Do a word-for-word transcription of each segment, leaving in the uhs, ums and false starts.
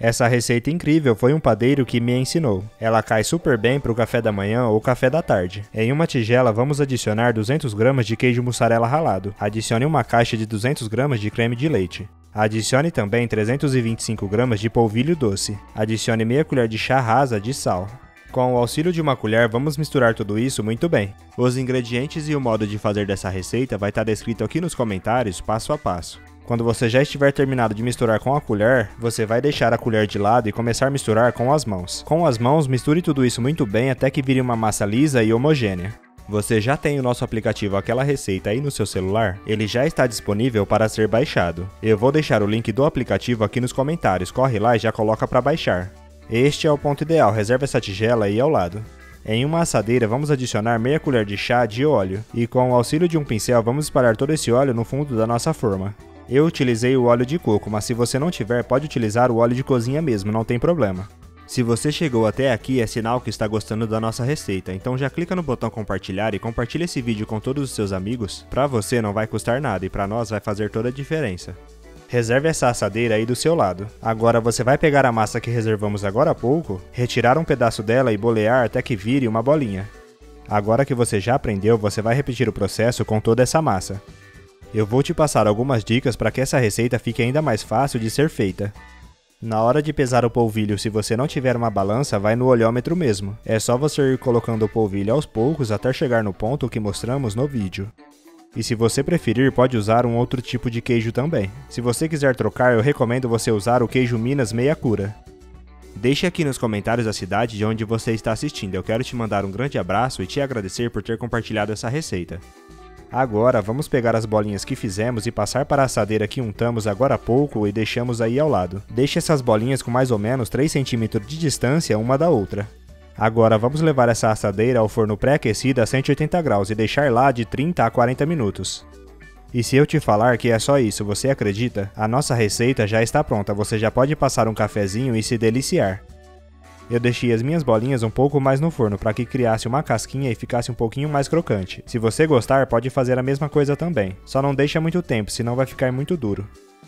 Essa receita incrível foi um padeiro que me ensinou. Ela cai super bem para o café da manhã ou café da tarde. Em uma tigela vamos adicionar duzentos gramas de queijo mussarela ralado. Adicione uma caixa de duzentos gramas de creme de leite. Adicione também trezentos e vinte e cinco gramas de polvilho doce. Adicione meia colher de chá rasa de sal. Com o auxílio de uma colher, vamos misturar tudo isso muito bem. Os ingredientes e o modo de fazer dessa receita vai estar descrito aqui nos comentários, passo a passo. Quando você já estiver terminado de misturar com a colher, você vai deixar a colher de lado e começar a misturar com as mãos. Com as mãos, misture tudo isso muito bem até que vire uma massa lisa e homogênea. Você já tem o nosso aplicativo Aquela Receita aí no seu celular? Ele já está disponível para ser baixado. Eu vou deixar o link do aplicativo aqui nos comentários, corre lá e já coloca para baixar. Este é o ponto ideal, reserve essa tigela aí ao lado. Em uma assadeira vamos adicionar meia colher de chá de óleo e com o auxílio de um pincel vamos espalhar todo esse óleo no fundo da nossa forma. Eu utilizei o óleo de coco, mas se você não tiver, pode utilizar o óleo de cozinha mesmo, não tem problema. Se você chegou até aqui, é sinal que está gostando da nossa receita, então já clica no botão compartilhar e compartilha esse vídeo com todos os seus amigos. Pra você não vai custar nada e pra nós vai fazer toda a diferença. Reserve essa assadeira aí do seu lado. Agora você vai pegar a massa que reservamos agora há pouco, retirar um pedaço dela e bolear até que vire uma bolinha. Agora que você já aprendeu, você vai repetir o processo com toda essa massa. Eu vou te passar algumas dicas para que essa receita fique ainda mais fácil de ser feita. Na hora de pesar o polvilho, se você não tiver uma balança, vai no olhômetro mesmo. É só você ir colocando o polvilho aos poucos até chegar no ponto que mostramos no vídeo. E se você preferir, pode usar um outro tipo de queijo também. Se você quiser trocar, eu recomendo você usar o queijo Minas meia cura. Deixe aqui nos comentários a cidade de onde você está assistindo. Eu quero te mandar um grande abraço e te agradecer por ter compartilhado essa receita. Agora, vamos pegar as bolinhas que fizemos e passar para a assadeira que untamos agora há pouco e deixamos aí ao lado. Deixe essas bolinhas com mais ou menos três centímetros de distância uma da outra. Agora, vamos levar essa assadeira ao forno pré-aquecido a cento e oitenta graus e deixar lá de trinta a quarenta minutos. E se eu te falar que é só isso, você acredita? A nossa receita já está pronta, você já pode passar um cafezinho e se deliciar. Eu deixei as minhas bolinhas um pouco mais no forno para que criasse uma casquinha e ficasse um pouquinho mais crocante. Se você gostar, pode fazer a mesma coisa também. Só não deixa muito tempo, senão vai ficar muito duro.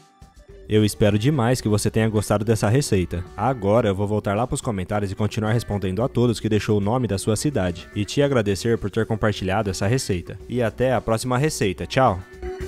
Eu espero demais que você tenha gostado dessa receita. Agora eu vou voltar lá para os comentários e continuar respondendo a todos que deixou o nome da sua cidade. E te agradecer por ter compartilhado essa receita. E até a próxima receita. Tchau!